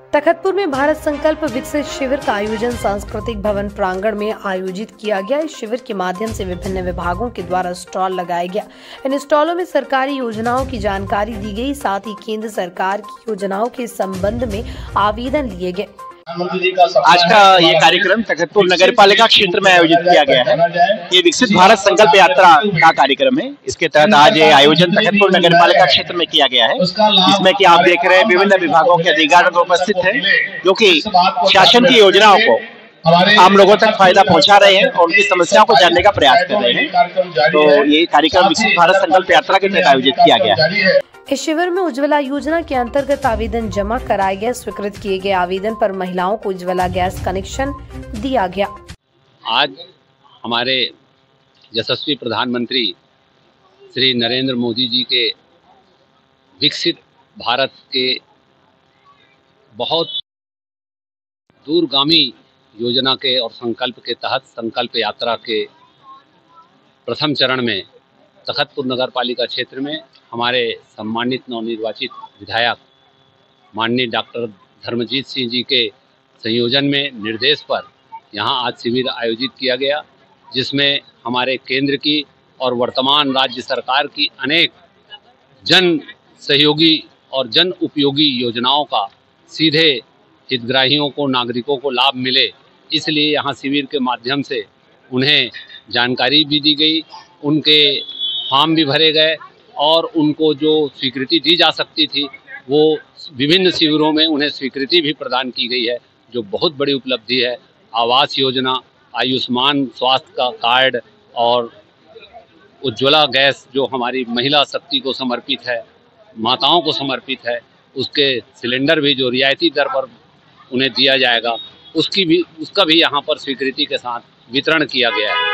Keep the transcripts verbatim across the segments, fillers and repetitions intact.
तखतपुर में भारत संकल्प विकसित शिविर का आयोजन सांस्कृतिक भवन प्रांगण में आयोजित किया गया। इस शिविर के माध्यम से विभिन्न विभागों के द्वारा स्टॉल लगाया गया। इन स्टॉलों में सरकारी योजनाओं की जानकारी दी गई, साथ ही केंद्र सरकार की योजनाओं के संबंध में आवेदन लिए गए। आज का ये कार्यक्रम तखतपुर नगर पालिका क्षेत्र में आयोजित किया गया है। ये विकसित भारत संकल्प यात्रा का कार्यक्रम है। इसके तहत आज ये आयोजन तखतपुर नगर पालिका क्षेत्र में किया गया है, जिसमें कि आप देख रहे हैं विभिन्न विभागों के अधिकारी उपस्थित हैं, जो कि शासन की योजनाओं को आम लोगों तक फायदा पहुंचा रहे हैं और उनकी समस्याओं को जानने का प्रयास कर रहे हैं। तो ये कार्यक्रम विकसित भारत संकल्प यात्रा के तहत आयोजित किया गया है। इस शिविर में उज्ज्वला योजना के अंतर्गत आवेदन जमा कराए गए। स्वीकृत किए गए आवेदन पर महिलाओं को उज्ज्वला गैस कनेक्शन दिया गया। आज हमारे यशस्वी प्रधानमंत्री श्री नरेंद्र मोदी जी के विकसित भारत के बहुत दूरगामी योजना के और संकल्प के तहत संकल्प यात्रा के प्रथम चरण में तखतपुर नगर पालिका क्षेत्र में हमारे सम्मानित नवनिर्वाचित विधायक माननीय डॉक्टर धर्मजीत सिंह जी के संयोजन में निर्देश पर यहां आज शिविर आयोजित किया गया, जिसमें हमारे केंद्र की और वर्तमान राज्य सरकार की अनेक जन सहयोगी और जन उपयोगी योजनाओं का सीधे हितग्राहियों को, नागरिकों को लाभ मिले, इसलिए यहाँ शिविर के माध्यम से उन्हें जानकारी भी दी गई, उनके फॉर्म भी भरे गए और उनको जो स्वीकृति दी जा सकती थी वो विभिन्न शिविरों में उन्हें स्वीकृति भी प्रदान की गई है, जो बहुत बड़ी उपलब्धि है। आवास योजना, आयुष्मान स्वास्थ्य का कार्ड और उज्ज्वला गैस जो हमारी महिला शक्ति को समर्पित है, माताओं को समर्पित है, उसके सिलेंडर भी जो रियायती दर पर उन्हें दिया जाएगा, उसकी भी उसका भी यहाँ पर स्वीकृति के साथ वितरण किया गया है।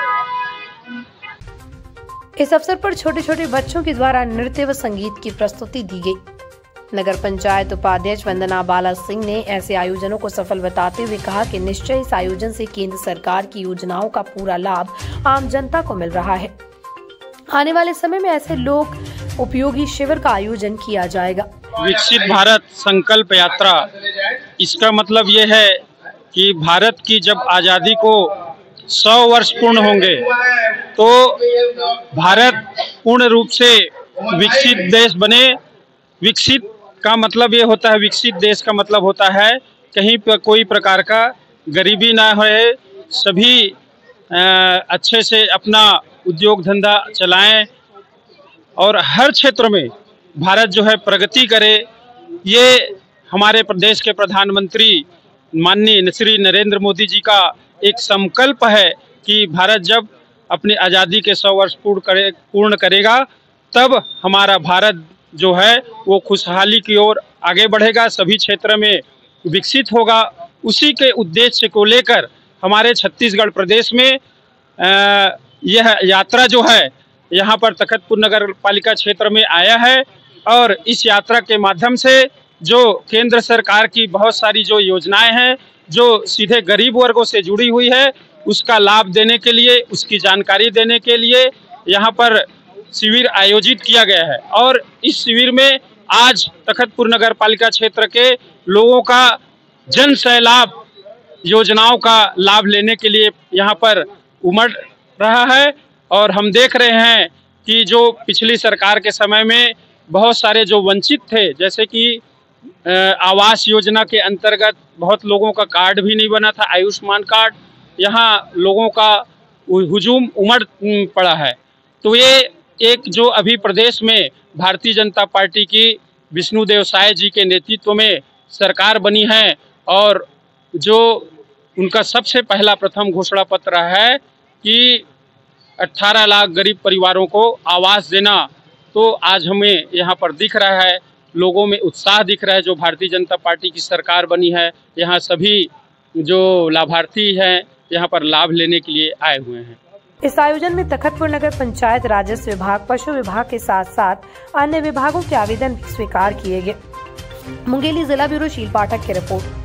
इस अवसर पर छोटे छोटे बच्चों के द्वारा नृत्य व संगीत की प्रस्तुति दी गई। नगर पंचायत उपाध्यक्ष वंदना बाला सिंह ने ऐसे आयोजनों को सफल बताते हुए कहा कि निश्चय इस आयोजन से केंद्र सरकार की योजनाओं का पूरा लाभ आम जनता को मिल रहा है। आने वाले समय में ऐसे लोक उपयोगी शिविर का आयोजन किया जाएगा। विकसित भारत संकल्प यात्रा, इसका मतलब ये है कि भारत की जब आजादी को सौ वर्ष पूर्ण होंगे तो भारत पूर्ण रूप से विकसित देश बने। विकसित का मतलब ये होता है, विकसित देश का मतलब होता है कहीं पर कोई प्रकार का गरीबी ना होए, सभी अच्छे से अपना उद्योग धंधा चलाएं और हर क्षेत्र में भारत जो है प्रगति करे। ये हमारे प्रदेश के प्रधानमंत्री माननीय श्री नरेंद्र मोदी जी का एक संकल्प है कि भारत जब अपनी आज़ादी के सौ वर्ष पूर्ण करे पूर्ण करेगा तब हमारा भारत जो है वो खुशहाली की ओर आगे बढ़ेगा, सभी क्षेत्र में विकसित होगा। उसी के उद्देश्य को लेकर हमारे छत्तीसगढ़ प्रदेश में आ, यह यात्रा जो है यहाँ पर तखतपुर नगर पालिका क्षेत्र में आया है और इस यात्रा के माध्यम से जो केंद्र सरकार की बहुत सारी जो योजनाएं हैं जो सीधे गरीब वर्गों से जुड़ी हुई है, उसका लाभ देने के लिए, उसकी जानकारी देने के लिए यहाँ पर शिविर आयोजित किया गया है। और इस शिविर में आज तखतपुर नगर पालिका क्षेत्र के लोगों का जन सैलाब योजनाओं का लाभ लेने के लिए यहाँ पर उमड़ रहा है। और हम देख रहे हैं कि जो पिछली सरकार के समय में बहुत सारे जो वंचित थे, जैसे कि आवास योजना के अंतर्गत बहुत लोगों का कार्ड भी नहीं बना था, आयुष्मान कार्ड, यहाँ लोगों का हुजूम उमड़ पड़ा है। तो ये एक जो अभी प्रदेश में भारतीय जनता पार्टी की विष्णुदेव साय जी के नेतृत्व में सरकार बनी है और जो उनका सबसे पहला प्रथम घोषणा पत्र है कि अठारह लाख गरीब परिवारों को आवास देना, तो आज हमें यहाँ पर दिख रहा है, लोगों में उत्साह दिख रहा है। जो भारतीय जनता पार्टी की सरकार बनी है, यहाँ सभी जो लाभार्थी हैं यहाँ पर लाभ लेने के लिए आए हुए हैं। इस आयोजन में तखतपुर नगर पंचायत, राजस्व विभाग, पशु विभाग के साथ साथ अन्य विभागों के आवेदन भी स्वीकार किए गए। मुंगेली जिला ब्यूरो शील पाठक की रिपोर्ट।